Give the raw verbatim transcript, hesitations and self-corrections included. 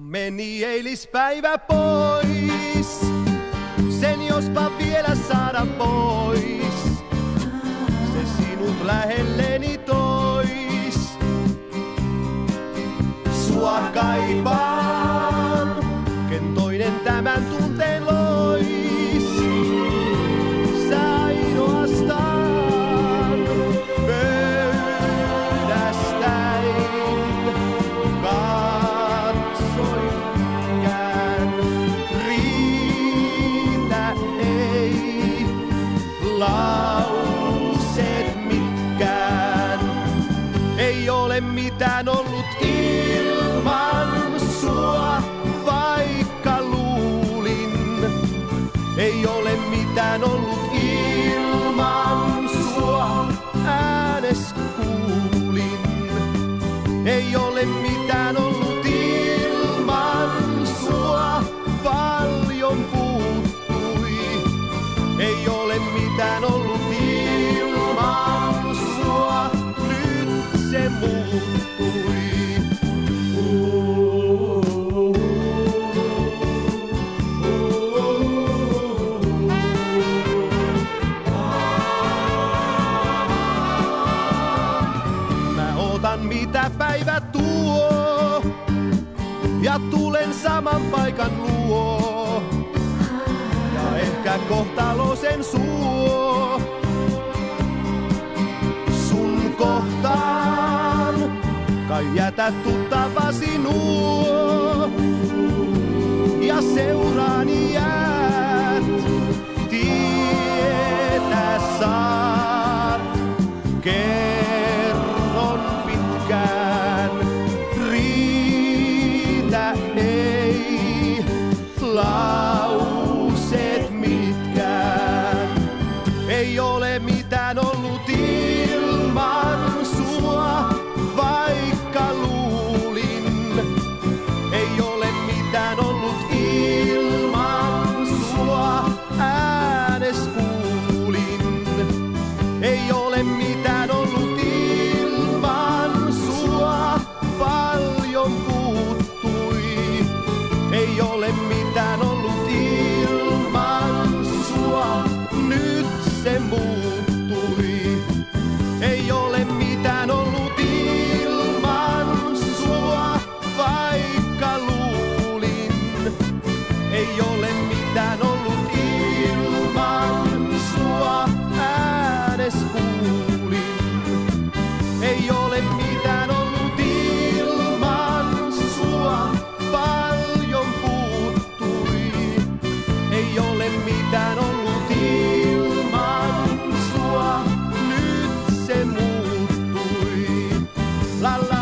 Meni eilispäivä pois, sen jospa vielä saada pois. Se sinut lähelleni tois. Sua kaipaan, ken toinen tämän tunteen lois. Sä ainoastaan pöydästäin katsoin ikään. Riitä ei lauseet mitkään. Ei ole mitään ollut ilman sua, vaikka luulin. Ei ole mitään ollut ilman sua, äänes kuulin. Ei ole mitään ollut ilman sua, paljon puuttui. Ei ole mitään ollut ilman sua, nyt se muuttui. Mitä päivä tuo, ja tulen saman paikan luo, ja ehkä kohtalo sen suo. Sun kohtaan, kai jätät tuttavasi nuo, ja seuraani jäät, tietää saat. Kerron pitkään, riitä ei lauseet mitkään. Ei ole mitään ollut ilman sua, vaikka luulin. Ei ole mitään ollut ilman sua, äänes kuulin. Ei ole mitään ollut ilman sua, paljon puuttui. Ei ole mitään ollut ilman sua, nyt se muuttui. Ei ole mitään ollut ilman sua, vaikka luulin. Ei ole mitään ollut ilman sua, äänes kuulin. Ei ole mitään ollut ilman sua, paljon puuttui. Ei ole mitään ollut ilman sua, nyt se muuttui. La la.